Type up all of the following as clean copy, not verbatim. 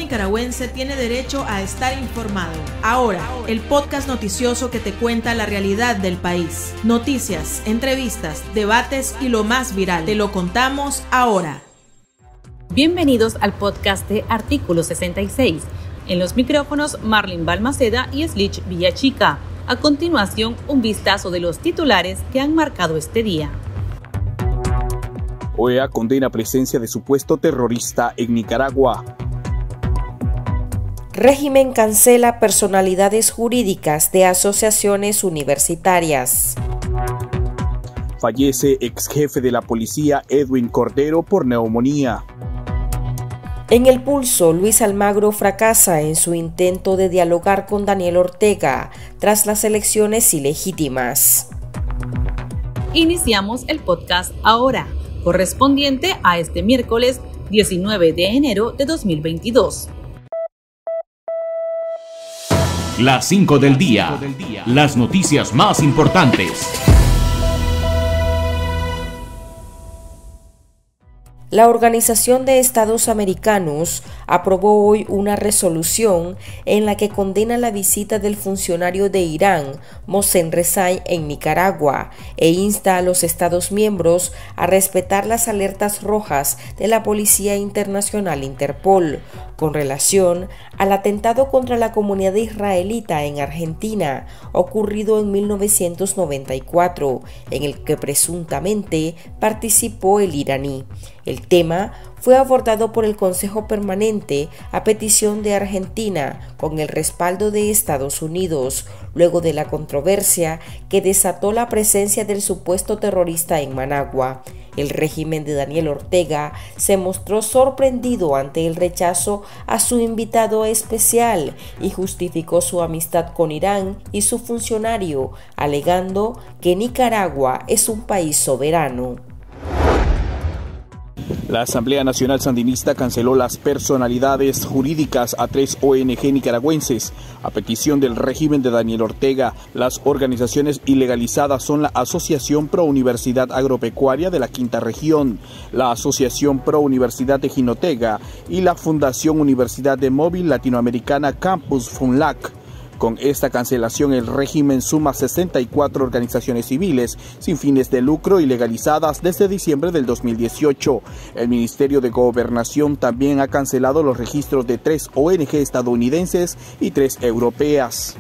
nicaragüense tiene derecho a estar informado. Ahora, el podcast noticioso que te cuenta la realidad del país. Noticias, entrevistas, debates y lo más viral. Te lo contamos ahora. Bienvenidos al podcast de Artículo 66. En los micrófonos Marlene Balmaceda y Slich Villachica. A continuación, un vistazo de los titulares que han marcado este día. OEA condena presencia de supuesto terrorista en Nicaragua. Régimen cancela personalidades jurídicas de asociaciones universitarias. Fallece ex jefe de la policía Edwin Cordero por neumonía. En el pulso, Luis Almagro fracasa en su intento de dialogar con Daniel Ortega tras las elecciones ilegítimas. Iniciamos el podcast ahora, correspondiente a este miércoles 19 de enero de 2022. Las 5 del día. Las noticias más importantes. La Organización de Estados Americanos aprobó hoy una resolución en la que condena la visita del funcionario de Irán, Mohsen Rezai, en Nicaragua e insta a los Estados miembros a respetar las alertas rojas de la Policía Internacional Interpol con relación al atentado contra la comunidad israelita en Argentina ocurrido en 1994, en el que presuntamente participó el iraní. El tema fue abordado por el Consejo Permanente a petición de Argentina con el respaldo de Estados Unidos, luego de la controversia que desató la presencia del supuesto terrorista en Managua. El régimen de Daniel Ortega se mostró sorprendido ante el rechazo a su invitado especial y justificó su amistad con Irán y su funcionario, alegando que Nicaragua es un país soberano. La Asamblea Nacional Sandinista canceló las personalidades jurídicas a 3 ONG nicaragüenses. A petición del régimen de Daniel Ortega, las organizaciones ilegalizadas son la Asociación Pro Universidad Agropecuaria de la Quinta Región, la Asociación Pro Universidad de Jinotega y la Fundación Universidad de Móvil Latinoamericana Campus FUNLAC. Con esta cancelación, el régimen suma 64 organizaciones civiles sin fines de lucro ilegalizadas desde diciembre del 2018. El Ministerio de Gobernación también ha cancelado los registros de 3 ONG estadounidenses y 3 europeas.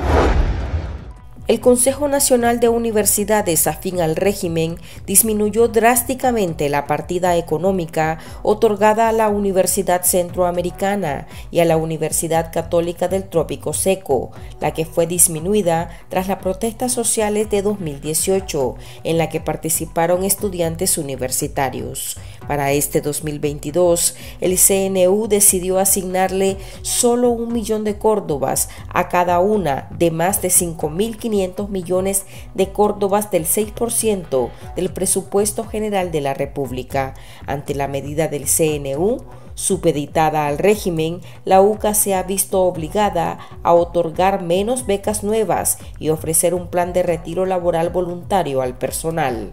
El Consejo Nacional de Universidades afín al régimen disminuyó drásticamente la partida económica otorgada a la Universidad Centroamericana y a la Universidad Católica del Trópico Seco, la que fue disminuida tras las protestas sociales de 2018, en la que participaron estudiantes universitarios. Para este 2022, el CNU decidió asignarle solo 1 millón de córdobas a cada una de más de 5.500 millones de córdobas del 6% del presupuesto general de la República. Ante la medida del CNU, supeditada al régimen, la UCA se ha visto obligada a otorgar menos becas nuevas y ofrecer un plan de retiro laboral voluntario al personal.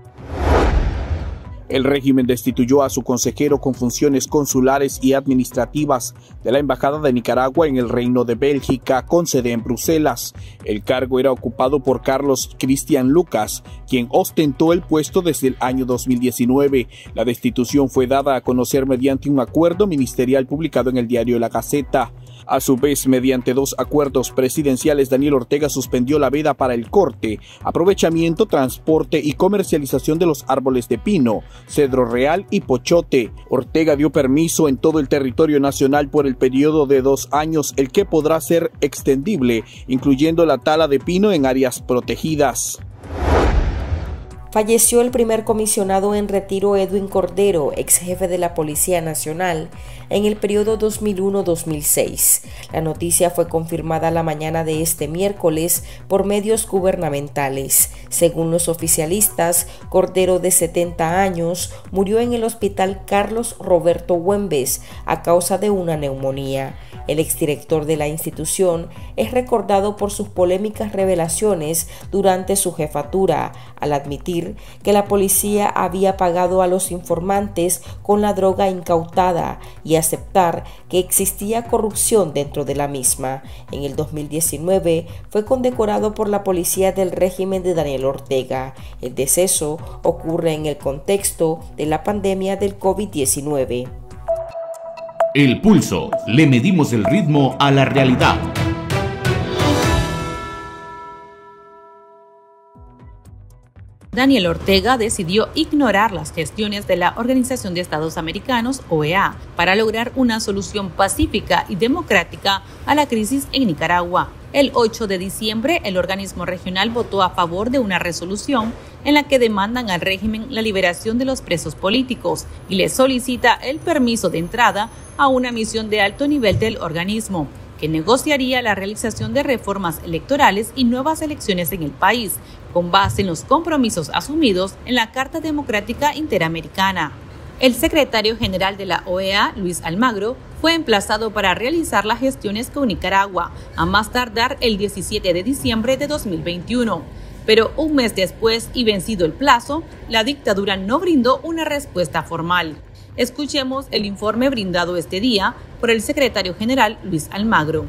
El régimen destituyó a su consejero con funciones consulares y administrativas de la Embajada de Nicaragua en el Reino de Bélgica, con sede en Bruselas. El cargo era ocupado por Carlos Cristian Lucas, quien ostentó el puesto desde el año 2019. La destitución fue dada a conocer mediante un acuerdo ministerial publicado en el diario La Gaceta. A su vez, mediante 2 acuerdos presidenciales, Daniel Ortega suspendió la veda para el corte, aprovechamiento, transporte y comercialización de los árboles de pino, cedro real y pochote. Ortega dio permiso en todo el territorio nacional por el periodo de 2 años, el que podrá ser extendible, incluyendo la tala de pino en áreas protegidas. Falleció el primer comisionado en retiro Edwin Cordero, ex jefe de la Policía Nacional, en el periodo 2001-2006. La noticia fue confirmada la mañana de este miércoles por medios gubernamentales. Según los oficialistas, Cordero, de 70 años, murió en el Hospital Carlos Roberto Güemes a causa de una neumonía. El exdirector de la institución es recordado por sus polémicas revelaciones durante su jefatura, al admitir que la policía había pagado a los informantes con la droga incautada y aceptar que existía corrupción dentro de la misma. En el 2019 fue condecorado por la policía del régimen de Daniel Ortega. El deceso ocurre en el contexto de la pandemia del COVID-19. El pulso. Le medimos el ritmo a la realidad. Daniel Ortega decidió ignorar las gestiones de la Organización de Estados Americanos, OEA, para lograr una solución pacífica y democrática a la crisis en Nicaragua. El 8 de diciembre, el organismo regional votó a favor de una resolución en la que demandan al régimen la liberación de los presos políticos y le solicita el permiso de entrada a una misión de alto nivel del organismo, que negociaría la realización de reformas electorales y nuevas elecciones en el país, con base en los compromisos asumidos en la Carta Democrática Interamericana. El secretario general de la OEA, Luis Almagro, fue emplazado para realizar las gestiones con Nicaragua, a más tardar el 17 de diciembre de 2021. Pero un mes después y vencido el plazo, la dictadura no brindó una respuesta formal. Escuchemos el informe brindado este día por el secretario general Luis Almagro.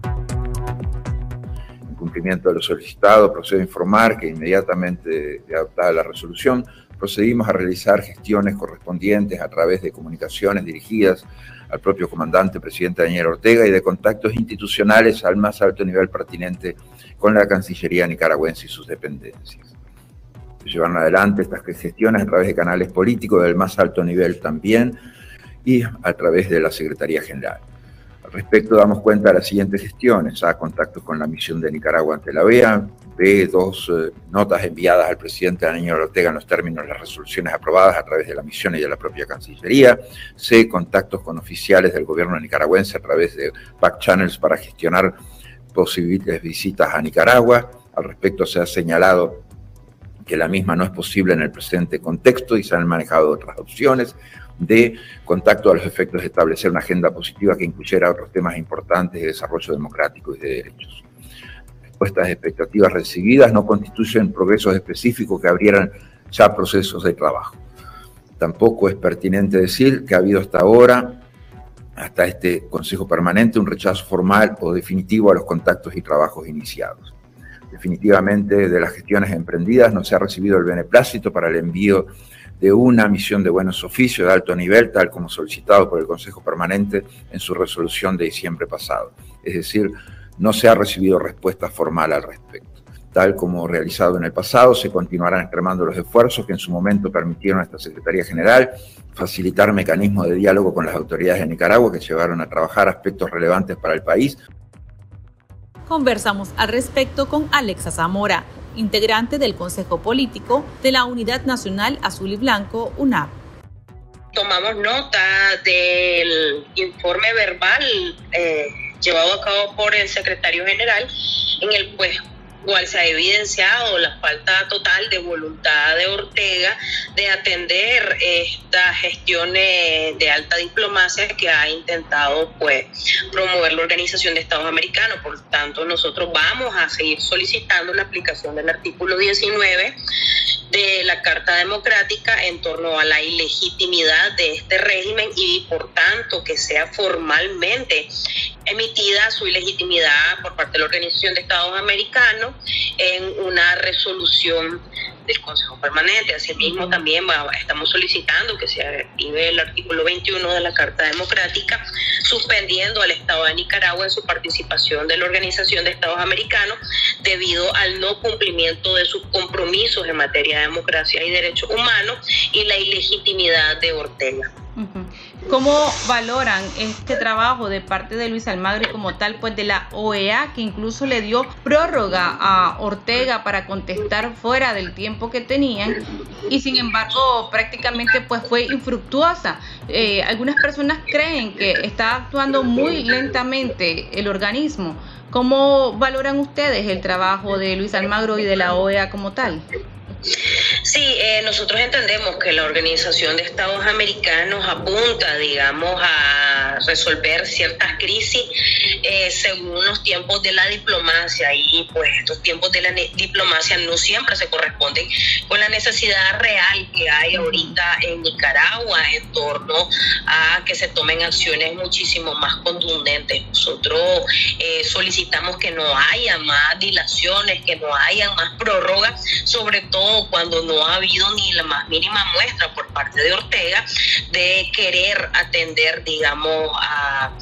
En cumplimiento de lo solicitado, procedo a informar que inmediatamente de adoptada la resolución, procedimos a realizar gestiones correspondientes a través de comunicaciones dirigidas al propio comandante presidente Daniel Ortega y de contactos institucionales al más alto nivel pertinente con la Cancillería nicaragüense y sus dependencias. Se llevaron adelante estas gestiones a través de canales políticos del más alto nivel también y a través de la Secretaría General. Al respecto, damos cuenta de las siguientes gestiones: A, contactos con la misión de Nicaragua ante la OEA; B, 2 notas enviadas al presidente Daniel Ortega en los términos de las resoluciones aprobadas a través de la misión y de la propia Cancillería; C, contactos con oficiales del gobierno nicaragüense a través de back channels para gestionar posibles visitas a Nicaragua. Al respecto, se ha señalado que la misma no es posible en el presente contexto y se han manejado otras opciones. De contacto a los efectos de establecer una agenda positiva que incluyera otros temas importantes de desarrollo democrático y de derechos. Estas expectativas recibidas no constituyen progresos específicos que abrieran ya procesos de trabajo. Tampoco es pertinente decir que ha habido hasta ahora, hasta este Consejo Permanente, un rechazo formal o definitivo a los contactos y trabajos iniciados. Definitivamente, de las gestiones emprendidas no se ha recibido el beneplácito para el envío de una misión de buenos oficios de alto nivel, tal como solicitado por el Consejo Permanente en su resolución de diciembre pasado. Es decir, no se ha recibido respuesta formal al respecto. Tal como realizado en el pasado, se continuarán extremando los esfuerzos que en su momento permitieron a esta Secretaría General facilitar mecanismos de diálogo con las autoridades de Nicaragua que llevaron a trabajar aspectos relevantes para el país. Conversamos al respecto con Alexa Zamora, integrante del Consejo Político de la Unidad Nacional Azul y Blanco, UNAP. Tomamos nota del informe verbal llevado a cabo por el secretario general, en el cual se ha evidenciado la falta total de voluntad de Ortega de atender estas gestiones de alta diplomacia que ha intentado promover la Organización de Estados Americanos. Por tanto, nosotros vamos a seguir solicitando la aplicación del artículo 19 de la Carta Democrática en torno a la ilegitimidad de este régimen y, por tanto, que sea formalmente emitida su ilegitimidad por parte de la Organización de Estados Americanos en una resolución del Consejo Permanente. Asimismo, también estamos solicitando que se active el artículo 21 de la Carta Democrática, suspendiendo al Estado de Nicaragua en su participación de la Organización de Estados Americanos debido al no cumplimiento de sus compromisos en materia de democracia y derechos humanos y la ilegitimidad de Ortega. ¿Cómo valoran este trabajo de parte de Luis Almagro y como tal de la OEA, que incluso le dio prórroga a Ortega para contestar fuera del tiempo que tenían y sin embargo prácticamente fue infructuosa? Algunas personas creen que está actuando muy lentamente el organismo. ¿Cómo valoran ustedes el trabajo de Luis Almagro y de la OEA como tal? Sí, nosotros entendemos que la Organización de Estados Americanos apunta, digamos, a resolver ciertas crisis según los tiempos de la diplomacia, y pues estos tiempos de la diplomacia no siempre se corresponden con la necesidad real que hay ahorita en Nicaragua en torno a que se tomen acciones muchísimo más contundentes. Nosotros solicitamos que no haya más dilaciones, que no haya más prórrogas, sobre todo cuando no ha habido ni la más mínima muestra por parte de Ortega de querer atender, digamos, a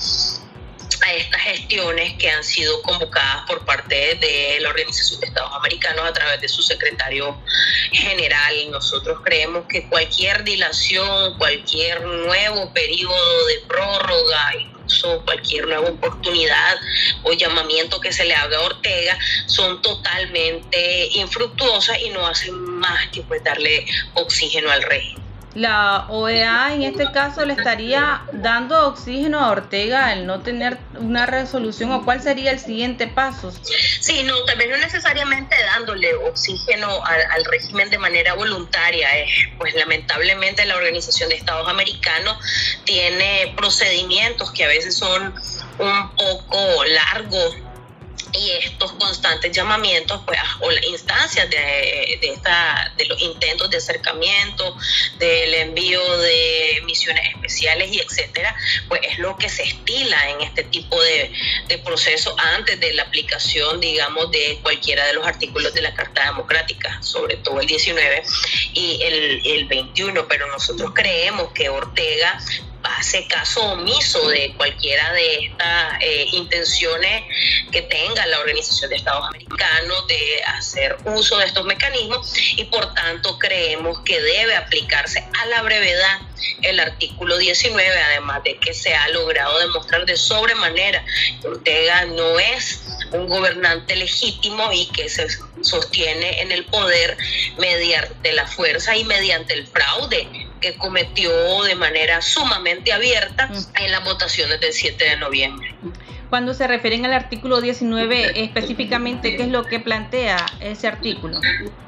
estas gestiones que han sido convocadas por parte de la Organización de Estados Americanos a través de su secretario general. Nosotros creemos que cualquier dilación, cualquier nuevo periodo de prórroga, incluso cualquier nueva oportunidad o llamamiento que se le haga a Ortega son totalmente infructuosas y no hacen más que pues darle oxígeno al régimen. La OEA en este caso le estaría dando oxígeno a Ortega al no tener una resolución, ¿o cuál sería el siguiente paso? Sí, no, también no necesariamente dándole oxígeno al régimen de manera voluntaria. Pues lamentablemente la Organización de Estados Americanos tiene procedimientos que a veces son un poco largos, y estos constantes llamamientos pues, o las instancias de los intentos de acercamiento, del envío de misiones especiales y etcétera, pues es lo que se estila en este tipo de procesos antes de la aplicación, digamos, de cualquiera de los artículos de la Carta Democrática, sobre todo el 19 y el 21, pero nosotros creemos que Ortega hace caso omiso de cualquiera de estas intenciones que tenga la Organización de Estados Americanos de hacer uso de estos mecanismos, y por tanto creemos que debe aplicarse a la brevedad el artículo 19, además de que se ha logrado demostrar de sobremanera que Ortega no es un gobernante legítimo y que se sostiene en el poder mediante la fuerza y mediante el fraude que cometió de manera sumamente abierta en las votaciones del 7 de noviembre. Cuando se refieren al artículo 19, específicamente, ¿qué es lo que plantea ese artículo?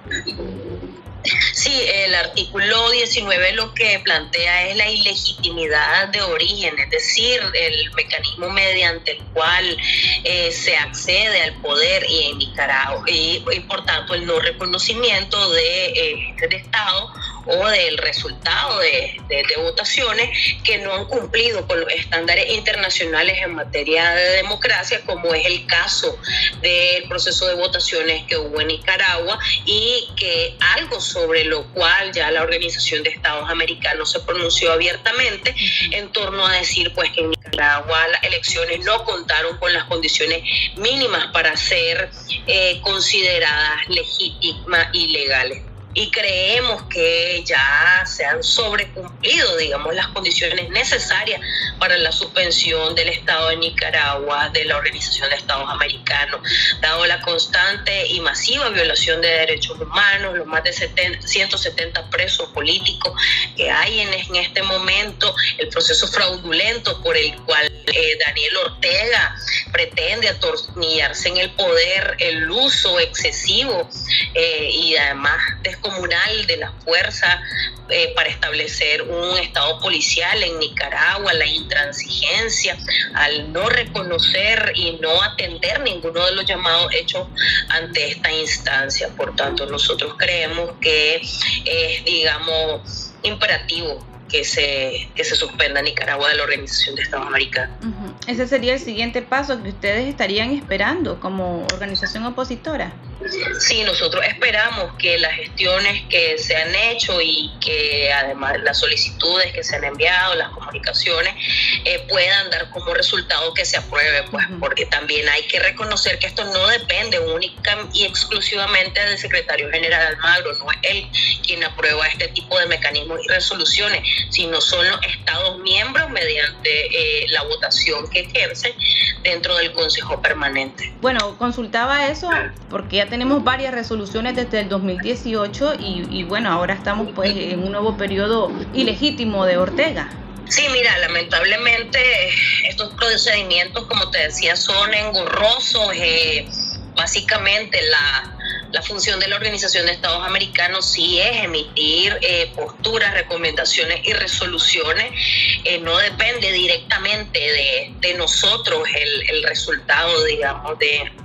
Sí, el artículo 19 lo que plantea es la ilegitimidad de origen, es decir, el mecanismo mediante el cual se accede al poder y en Nicaragua y por tanto el no reconocimiento de Estado o del resultado de votaciones que no han cumplido con los estándares internacionales en materia de democracia, como es el caso del proceso de votaciones que hubo en Nicaragua, y que algo sobre lo cual ya la Organización de Estados Americanos se pronunció abiertamente en torno a decir pues que en Nicaragua las elecciones no contaron con las condiciones mínimas para ser consideradas legítimas y legales. Y creemos que ya se han sobrecumplido, digamos, las condiciones necesarias para la suspensión del Estado de Nicaragua de la Organización de Estados Americanos, dado la constante y masiva violación de derechos humanos, los más de 170 presos políticos que hay en este momento, el proceso fraudulento por el cual Daniel Ortega pretende atornillarse en el poder, el uso excesivo y además descomunal de la fuerza para establecer un estado policial en Nicaragua, la intransigencia al no reconocer y no atender ninguno de los llamados hechos ante esta instancia. Por tanto, nosotros creemos que es, digamos, imperativo que se suspenda Nicaragua de la Organización de Estados Americanos. Ese sería el siguiente paso que ustedes estarían esperando como organización opositora. Sí, nosotros esperamos que las gestiones que se han hecho y que además las solicitudes que se han enviado, las comunicaciones, puedan dar como resultado que se apruebe, pues, porque también hay que reconocer que esto no depende única y exclusivamente del secretario general Almagro, no es él quien aprueba este tipo de mecanismos y resoluciones, sino son los Estados miembros mediante la votación que ejercen dentro del Consejo Permanente. Bueno, consultaba eso porque ya tenemos varias resoluciones desde el 2018 y bueno, ahora estamos pues en un nuevo periodo ilegítimo de Ortega. Sí, mira, lamentablemente estos procedimientos, como te decía, son engorrosos. Básicamente La función de la Organización de Estados Americanos sí es emitir posturas, recomendaciones y resoluciones. No depende directamente de nosotros el resultado, digamos,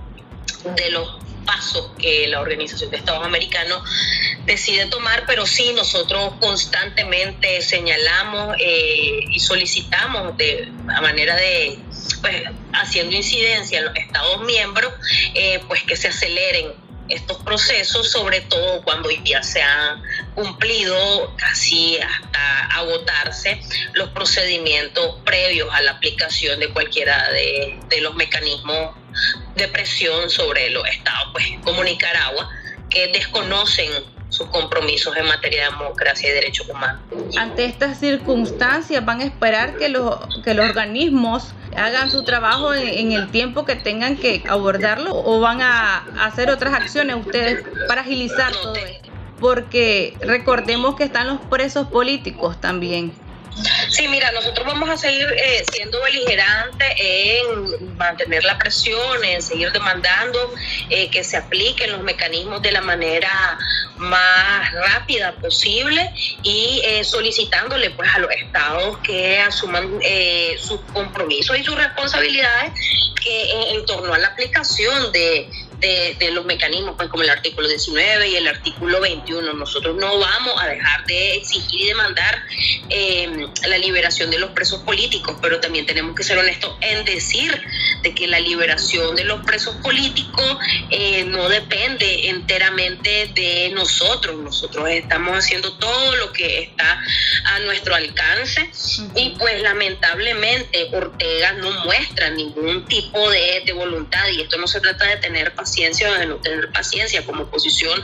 de los pasos que la Organización de Estados Americanos decide tomar, pero sí nosotros constantemente señalamos y solicitamos a manera de, pues, haciendo incidencia en los Estados miembros, pues que se aceleren estos procesos, sobre todo cuando ya se han cumplido casi hasta agotarse los procedimientos previos a la aplicación de cualquiera de los mecanismos de presión sobre los estados, pues, como Nicaragua, que desconocen sus compromisos en materia de democracia y derechos humanos. Ante estas circunstancias, ¿van a esperar que los organismos hagan su trabajo en el tiempo que tengan que abordarlo, o van a hacer otras acciones ustedes para agilizar todo esto? Porque recordemos que están los presos políticos también. Sí, mira, nosotros vamos a seguir siendo beligerantes en mantener la presión, en seguir demandando que se apliquen los mecanismos de la manera más rápida posible y solicitándole, pues, a los estados que asuman sus compromisos y sus responsabilidades en torno a la aplicación de los mecanismos, pues, como el artículo 19 y el artículo 21. Nosotros no vamos a dejar de exigir y demandar la liberación de los presos políticos, pero también tenemos que ser honestos en decir de que la liberación de los presos políticos no depende enteramente de nosotros. Nosotros estamos haciendo todo lo que está a nuestro alcance y, pues, lamentablemente Ortega no muestra ningún tipo de voluntad, y esto no se trata de tener paciencia o de no tener paciencia. Como oposición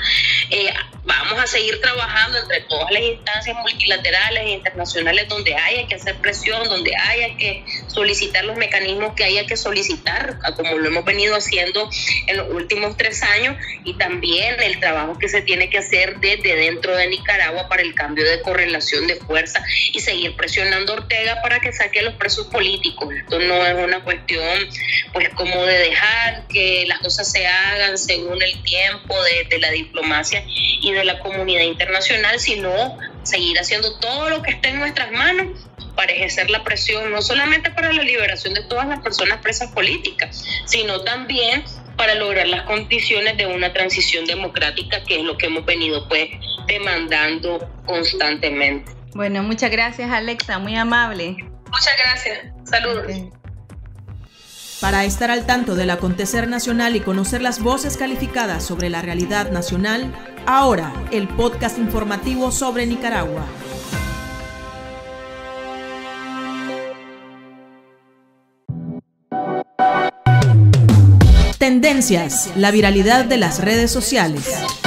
vamos a seguir trabajando entre todas las instancias multilaterales e internacionales donde haya que hacer presión, donde haya que solicitar los mecanismos que haya que solicitar, como lo hemos venido haciendo en los últimos 3 años, y también el trabajo que se tiene que hacer desde dentro de Nicaragua para el cambio de correlación de fuerza y seguir presionando a Ortega para que saque a los presos políticos. Esto no es una cuestión, pues, como de dejar que las cosas se hagan según el tiempo de la diplomacia y de la comunidad internacional, sino seguir haciendo todo lo que esté en nuestras manos para ejercer la presión, no solamente para la liberación de todas las personas presas políticas, sino también para lograr las condiciones de una transición democrática, que es lo que hemos venido, pues, demandando constantemente. Bueno, muchas gracias, Alexa, muy amable. Muchas gracias, saludos. Okay. Para estar al tanto del acontecer nacional y conocer las voces calificadas sobre la realidad nacional, ahora el podcast informativo sobre Nicaragua. Tendencias, la viralidad de las redes sociales.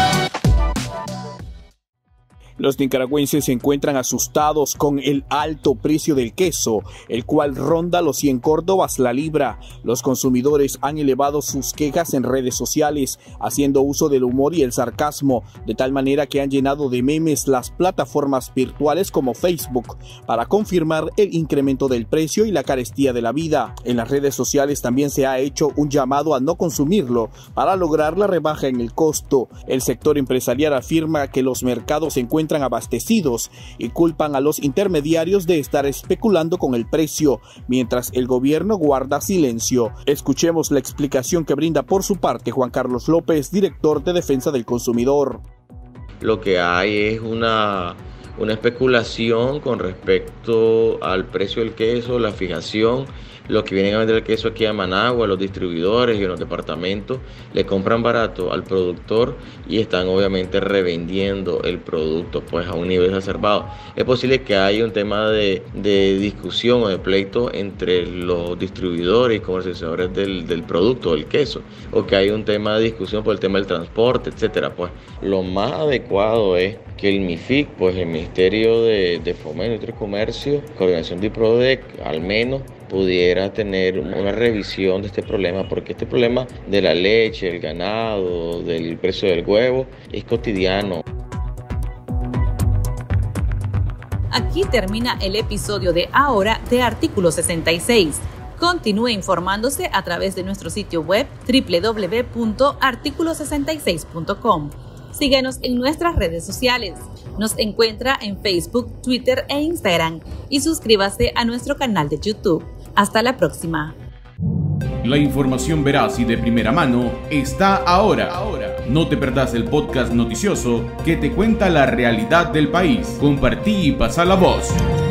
Los nicaragüenses se encuentran asustados con el alto precio del queso, el cual ronda los 100 córdobas la libra. Los consumidores han elevado sus quejas en redes sociales, haciendo uso del humor y el sarcasmo, de tal manera que han llenado de memes las plataformas virtuales como Facebook, para confirmar el incremento del precio y la carestía de la vida. En las redes sociales también se ha hecho un llamado a no consumirlo para lograr la rebaja en el costo. El sector empresarial afirma que los mercados se encuentran abastecidos y culpan a los intermediarios de estar especulando con el precio, mientras el gobierno guarda silencio. Escuchemos la explicación que brinda por su parte Juan Carlos López, director de Defensa del Consumidor. Lo que hay es una especulación con respecto al precio del queso, la fijación. Los que vienen a vender el queso aquí a Managua, los distribuidores y en los departamentos, le compran barato al productor y están obviamente revendiendo el producto, pues, a un nivel exacerbado. Es posible que haya un tema de discusión o de pleito entre los distribuidores y comercializadores del producto, del queso, o que haya un tema de discusión por el tema del transporte, etcétera. Pues lo más adecuado es que el MIFIC, pues el Ministerio de Fomento y Comercio, Coordinación de IPRODEC, al menos pudiera tener una revisión de este problema, porque este problema de la leche, el ganado, del precio del huevo es cotidiano. Aquí termina el episodio de ahora de Artículo 66. Continúe informándose a través de nuestro sitio web www.articulo66.com. Síganos en nuestras redes sociales. Nos encuentra en Facebook, Twitter e Instagram y suscríbase a nuestro canal de YouTube. Hasta la próxima. La información veraz y de primera mano está ahora. No te perdás el podcast noticioso que te cuenta la realidad del país. Compartí y pasa la voz.